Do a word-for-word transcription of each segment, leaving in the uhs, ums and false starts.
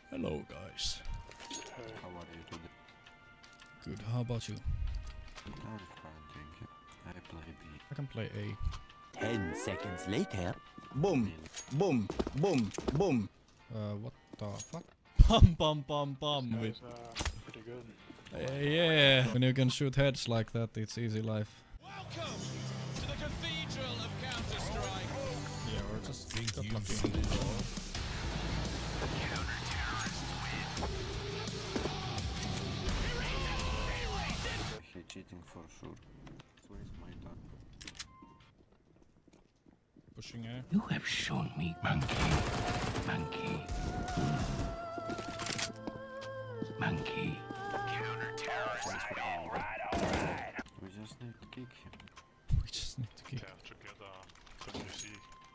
Hello guys. Hey. How are you today? Good, how about you? I'm fine, thank you. I play B. I can play A. Ten seconds later. Boom, boom, boom, boom. Uh, what the fuck? Pum pum pum pum. That With was uh, pretty good. uh, yeah, when you can shoot heads like that, it's easy life. Welcome to the Cathedral of Counter-Strike. Yeah, or just Think got you've lucky. seen it all? He cheating for sure. Waste my time. Pushing A. You have shown me monkey, monkey, monkey. We just need to kick him. We just need to keep. Have to get a W C.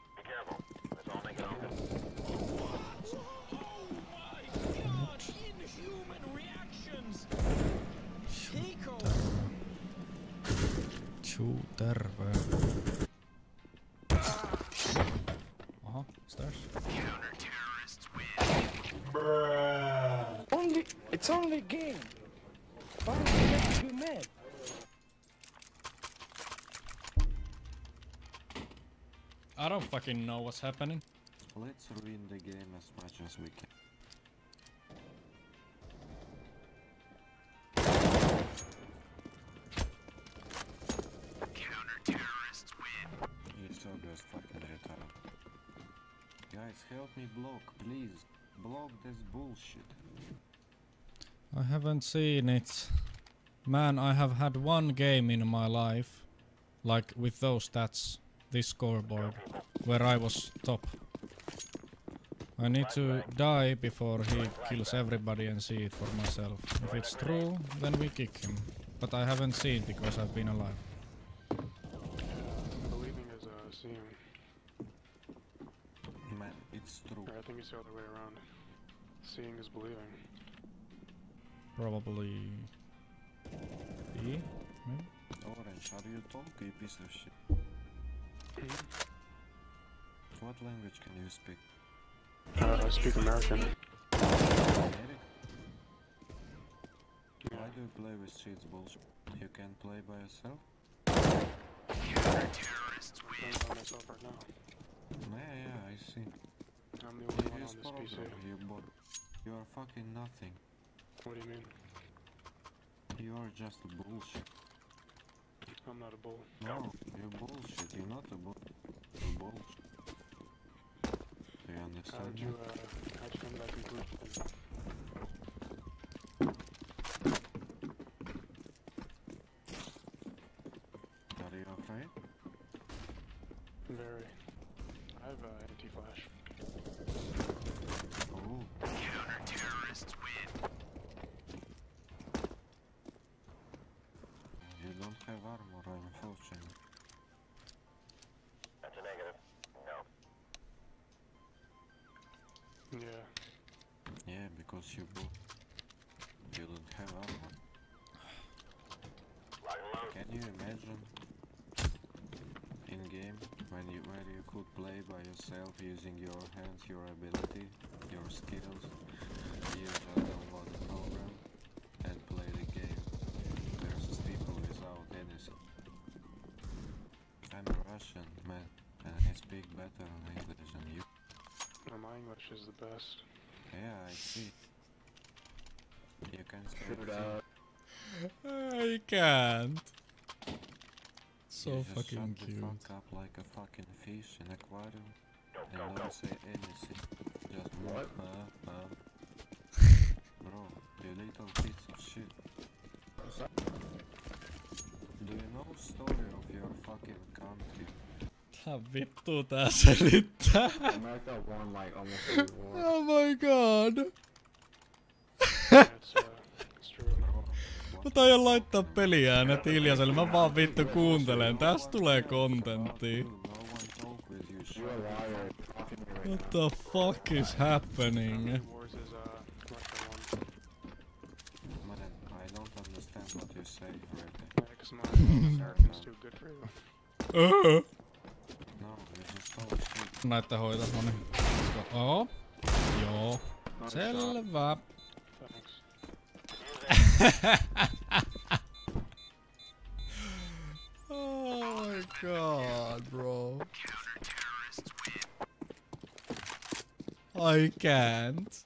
Tju terve. Aha, stairs. Only, it's only a game. Why do you have to be mad? I don't fucking know what's happening. Let's ruin the game as much as we can. He's so just fucking retarded. Guys, help me block, please. Block this bullshit. I haven't seen it. Man, I have had one game in my life, like with those stats, this scoreboard, where I was top. I need to die before he kills everybody and see it for myself. If it's true, then we kick him. But I haven't seen it because I've been alive. Believing is uh, seeing. Man, it's true. Or I think it's the other way around. Seeing is believing. Probably B, maybe? Orange, are you talking, you piece of shit? What language can you speak? Uh, I speak American. American? Why do you play with cheats bullshit? You can't play by yourself? Playing by myself right now. Yeah, yeah, I see. I'm the only one Biggest on this P C. problem, you bot. You are fucking nothing. What do you mean? You are just a bullshit. I'm not a bull. No, you're bullshit. You're not a bull. You're bullshit. Do you How understand did you, that? uh, how'd you come to that conclusion? Are you afraid? Very. I have uh, anti-flash. Oh. You don't have armor, unfortunately. That's a negative. No. Yeah. Yeah, because you bull. You don't have armor. Lock and load. Can you imagine in game when you where you could play by yourself using your hands, your ability, your skills, you just download the program and play the game versus people without anything. I'm a Russian man and I speak better English than you. Well, my English is the best. Yeah, I see. You can say Shoot the same. I can't. So You just fucking shut cute. the fuck up like a fucking fish in aquarium Go, and go, go. don't say anything. Just What? Uh, uh. Bro, you little piece of shit. Do you know story of your fucking country? Tää vittu tää selittää. America won like almost every war. Oh my god. It's, uh, it's true. Bro, Mä taian laittaa peliäänet hiljaiselle, mä vaan vittu kuuntelen. Tästä tulee kontenttia. no one talk with you, shit. You're a liar. You're talking to me right What now. the fuck is happening? Wars is, uh, Russia won. Man, I don't understand what you say, really. Yeah, because my American's too good for you. Uh. No, you just talk shit. Näitä hoitaa, noniin. Let's go. Oo. Joo. Not a shot. Selvä. Thanks. Oh my god, bro. I can't.